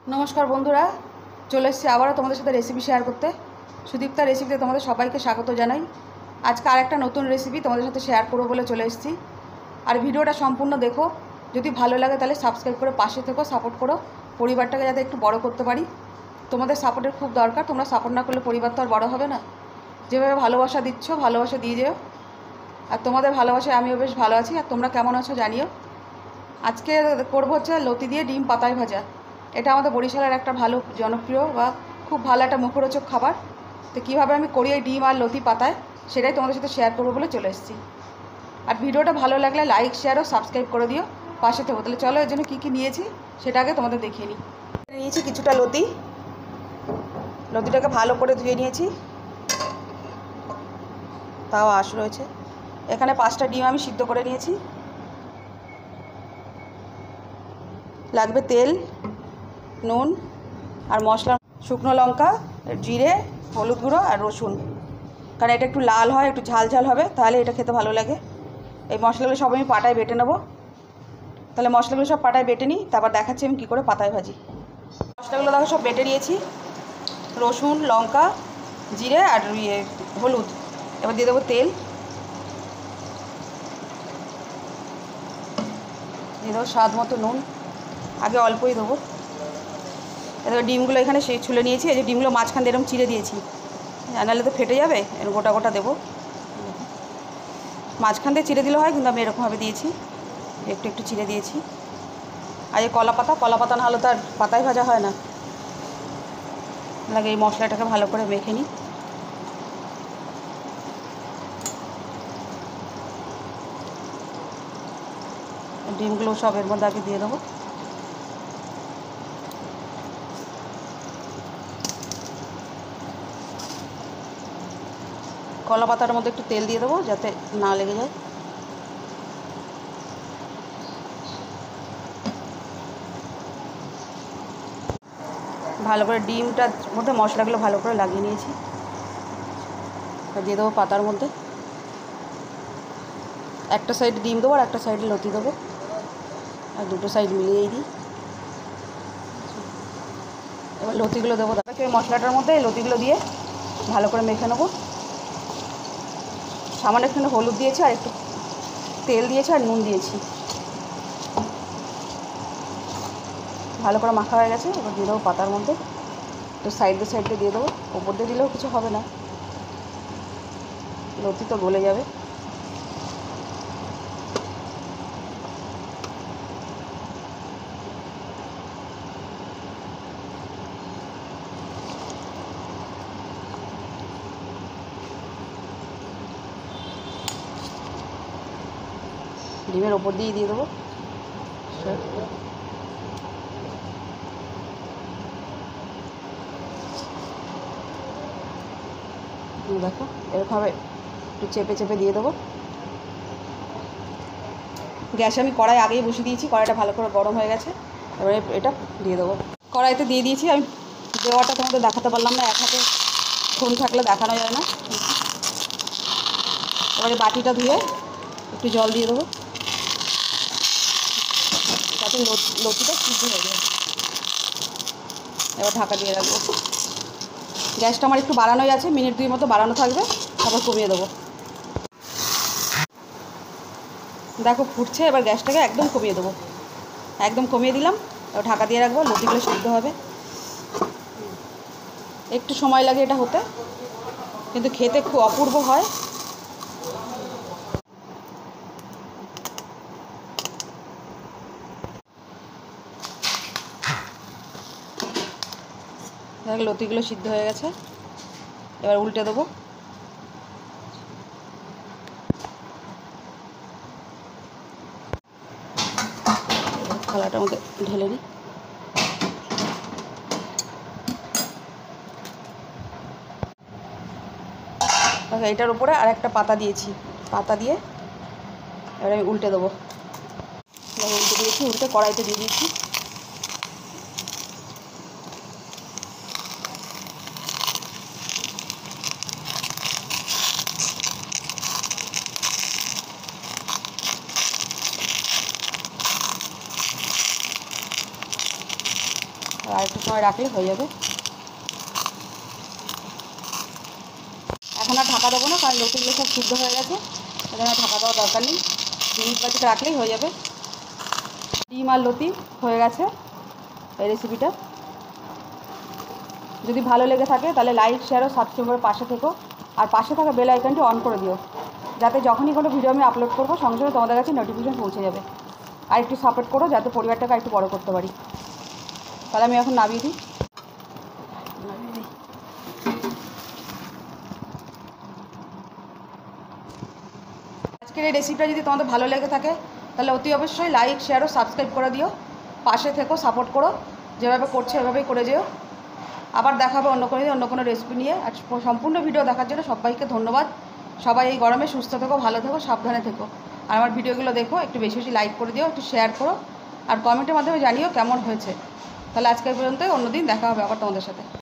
नमस्कार बंधुरा चले एसेছি আবারও তোমাদের সাথে রেসিপি শেয়ার করতে। সুদীপ্তা রেসিপিতে তোমাদের সবাইকে স্বাগত জানাই। আজকে আরেকটা নতুন রেসিপি তোমাদের সাথে শেয়ার করব বলে চলে এসেছি। আর ভিডিওটা সম্পূর্ণ দেখো, যদি ভালো লাগে তাহলে সাবস্ক্রাইব করে পাশে থেকো, সাপোর্ট করো পরিবারটাকে যাতে একটু বড় করতে পারি। তোমাদের সাপোর্টের খুব দরকার, তোমরা সাপোর্ট না করলে পরিবার তো আর বড় হবে না। যেভাবে ভালোবাসা দিচ্ছ ভালোবাসা দিয়ে যেও। আর তোমাদের ভালোবাসায় আমিও বেশ ভালো আছি। আর তোমরা কেমন আছো জানিও। আজকে করব হচ্ছে লতি দিয়ে ডিম পাতায় ভাজা। এটা আমাদের বরিশালের একটা ভালো জনপ্রিয় বা খুব ভালো একটা মুখরোচক খাবার। তো কীভাবে আমি করি এই ডিম আর লতি পাতায় সেটাই তোমাদের সাথে শেয়ার করবো বলে চলে এসেছি। আর ভিডিওটা ভালো লাগলে লাইক শেয়ার ও সাবস্ক্রাইব করে দিও, পাশে থেকো। তাহলে চলো এর জন্য কী কী নিয়েছি সেটা আগে তোমাদের দেখিয়ে নিই। নিয়েছি কিছুটা লতিটাকে ভালো করে ধুয়ে নিয়েছি, তাও আঁশ রয়েছে। এখানে 5টা ডিম আমি সিদ্ধ করে নিয়েছি। লাগবে তেল, নুন আর মশলা, শুকনো লঙ্কা, জিরে, হলুদ গুঁড়ো আর রসুন। কারণ এটা একটু লাল হয়, একটু ঝাল ঝাল হবে, তাহলে এটা খেতে ভালো লাগে। এই মশলাগুলো সব আমি পাটায় বেটে নেব। তাহলে মশলাগুলো সব পাটায় বেটে নিই, তারপর দেখাচ্ছি আমি কী করে পাতায় ভাজি। মশলাগুলো দেখো সব বেটে নিয়েছি, রসুন, লঙ্কা, জিরে আর হলুদ। এবার দিয়ে দেবো তেল, দিয়ে দেবো স্বাদ মতো নুন, আগে অল্পই দেবো। এবার ডিমগুলো এখানে ছুলে নিয়েছি। এই যে ডিমগুলো মাঝখান দিয়ে এরকম চিড়ে দিয়েছি, নাহলে তো ফেটে যাবে। এরকম গোটা গোটা দেবো, মাঝখান দিয়ে চিড়ে দিলে হয়, কিন্তু আমি এরকমভাবে দিয়েছি, একটু একটু চিড়ে দিয়েছি। আর এই কলা পাতা না হলে তো আর পাতায় ভাজা হয় না। লাগে এই মশলাটাকে ভালো করে মেখে নিই। ডিমগুলো সব এর মধ্যে আগে দিয়ে দেবো। কলা পাতার মধ্যে একটু তেল দিয়ে দেবো যাতে না লেগে যায়। ভালো করে ডিমটার মধ্যে মশলাগুলো ভালো করে লাগিয়ে নিয়েছি। দিয়ে দেবো পাতার মধ্যে। একটা সাইড ডিম দেবো আর একটা সাইডে লতি দেবো, আর দুটো সাইড মিলিয়েই দিই। এবার লতিগুলো দেবো। তারপরে মশলাটার মধ্যে এই লতিগুলো দিয়ে ভালো করে মেখে নেবো। সামান্য একটু হলুদ দিয়েছি, আর একটু তেল দিয়েছি, আর নুন দিয়েছি। ভালো করে মাখা হয়ে গেছে। এবার দিয়ে দেবো পাতার মধ্যে, একটু সাইডে দিয়ে দেবো। ওপর দিয়ে দিলেও কিছু হবে না, লতি তো গলে যাবে। ডিমের ওপর দিয়ে দেবো। দেখো এরকমভাবে একটু চেপে চেপে দিয়ে দেবো। গ্যাসে আমি কড়াই আগেই বসিয়ে দিয়েছি, কড়াইটা ভালো করে গরম হয়ে গেছে। এবারে এটা দিয়ে দেবো। কড়াইতে দিয়ে দিয়েছি। আমি দেওয়াটা তোমাদের দেখাতে পারলাম না, এক হাতে ফোন থাকলে দেখানো যায় না। এবারে বাটিটা ধুয়ে একটু জল দিয়ে দেবো, যাতে লতিটা সিদ্ধ হয়ে যায়। এবার ঢাকা দিয়ে রাখবো। গ্যাসটা আমার একটু বাড়ানোই আছে, মিনিট 2 মতো বাড়ানো থাকবে, তারপর কমিয়ে দেবো। দেখো ফুটছে, এবার গ্যাসটাকে একদম কমিয়ে দেবো। একদম কমিয়ে দিলাম। এবার ঢাকা দিয়ে রাখবো, লতিগুলো সিদ্ধ হবে। একটু সময় লাগে এটা হতে, কিন্তু খেতে খুব অপূর্ব হয়। দেখ লতিগুলো সিদ্ধ হয়ে গেছে। এবার উল্টে দেবো। থালাটার মধ্যে ঢেলে নিই। এইটার উপরে আর একটা পাতা দিয়েছি, পাতা দিয়ে এবার আমি উল্টে দেবো। উল্টে দিয়েছি, উল্টে কড়াইতে দিয়ে দিয়েছি। আর একটু সময় রাখলে হয়ে যাবে। এখন আর ঢাকা দেবো না, কারণ লতিগুলো সব সিদ্ধ হয়ে গেছে, এখানে ঢাকা দেওয়ার দরকার নেই। মিনিট 5 রাখলেই হয়ে যাবে। ডিম আর লতি হয়ে গেছে এই রেসিপিটা। যদি ভালো লেগে থাকে তাহলে লাইক, শেয়ার ও সাবস্ক্রাইব করে পাশে থেকো, আর পাশে থাকা বেল আইকনটি অন করে দিও, যাতে যখনই কোনো ভিডিও আমি আপলোড করবো সঙ্গে সঙ্গে তোমাদের কাছে নোটিফিকেশন পৌঁছে যাবে। আর একটু সাপোর্ট করো যাতে পরিবারটাকে একটু বড় করতে পারি। তাহলে আমি এখন নামিয়ে দিই। আজকের এই রেসিপিটা যদি তোমাদের ভালো লেগে থাকে তাহলে অতি অবশ্যই লাইক, শেয়ার ও সাবস্ক্রাইব করে দিও, পাশে থেকো, সাপোর্ট করো, যেভাবে করছো এভাবেই করে যেও। আবার দেখাবে অন্য কোনো দিন অন্য কোনো রেসিপি নিয়ে। আর সম্পূর্ণ ভিডিও দেখার জন্য সবাইকে ধন্যবাদ। সবাই এই গরমে সুস্থ থেকো, ভালো থেকো, সাবধানে থেকো। আর আমার ভিডিওগুলো দেখো, একটু বেশি বেশি লাইক করে দিও, একটু শেয়ার করো, আর কমেন্টের মাধ্যমে জানিও কেমন হয়েছে। তাহলে আজকের পর্যন্ত, অন্য দিন দেখা হবে আবার তোমাদের সাথে।